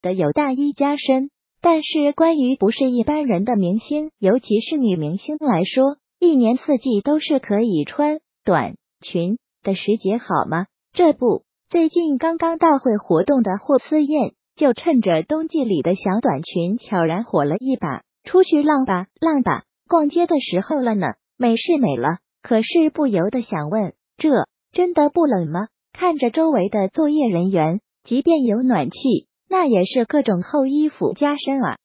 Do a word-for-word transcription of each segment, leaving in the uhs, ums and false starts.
的有大衣加身。但是关于不是一般人的明星，尤其是女明星来说，一年四季都是可以穿短裙的时节，好吗？这不，最近刚刚到会活动的霍思燕就趁着冬季里的小短裙悄然火了一把，出去浪吧浪吧，逛街的时候了呢，美是美了，可是不由得想问，这真的不冷吗？看着周围的作业人员，即便有暖气，那也是各种厚衣服加身啊。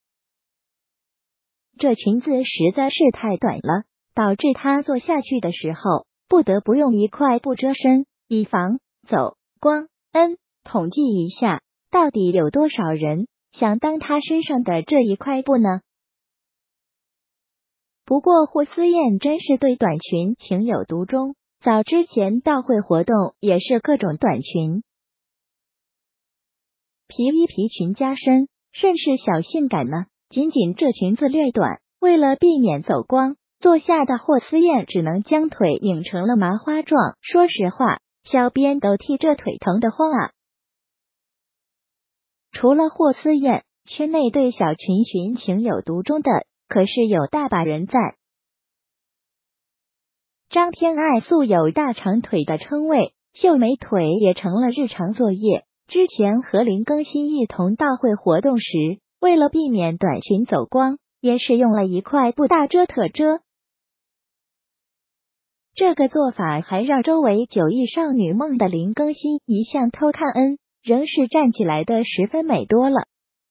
这裙子实在是太短了，导致她坐下去的时候不得不用一块布遮身，以防走光。嗯，统计一下，到底有多少人想当她身上的这一块布呢？不过霍思燕真是对短裙情有独钟，早之前到会活动也是各种短裙。皮衣皮裙加身，甚是小性感呢。仅仅这裙子略短，为了避免走光，坐下的霍思燕只能将腿拧成了麻花状。说实话，小编都替这腿疼得慌啊！除了霍思燕，圈内对小裙裙情有独钟的可是有大把人在。张天爱素有大长腿的称谓，秀美腿也成了日常作业。之前和林更新一同到会活动时，为了避免短裙走光，也是用了一块布大遮特遮。这个做法还让周围久忆少女梦的林更新一向偷看恩，仍是站起来的十分美多了。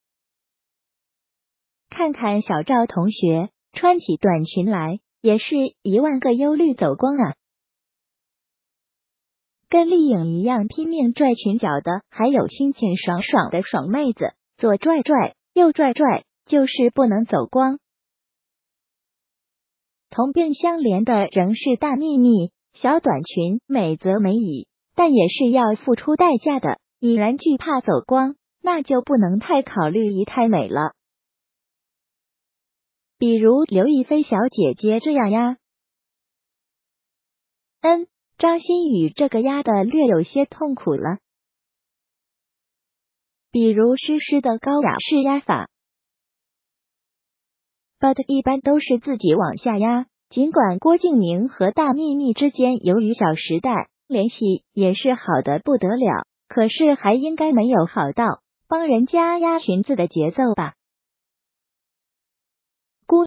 看看小赵同学穿起短裙来，也是一万个忧虑走光啊。跟丽颖一样拼命拽裙角的，还有清清爽爽的爽妹子，左拽拽右拽拽，就是不能走光。同病相怜的仍是大秘密，小短裙美则美矣，但也是要付出代价的。已然惧怕走光，那就不能太考虑仪态美了。比如刘亦菲小姐姐这样呀。嗯。张馨予这个压的略有些痛苦了，比如诗诗的高雅式压法 ，but 一般都是自己往下压。尽管郭敬明和大幂幂之间由于小时代联系也是好的不得了，可是还应该没有好到帮人家压裙子的节奏吧。